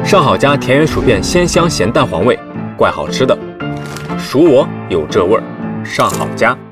上好佳田园薯片鲜香咸蛋黄味，怪好吃的。属我有这味儿，上好佳。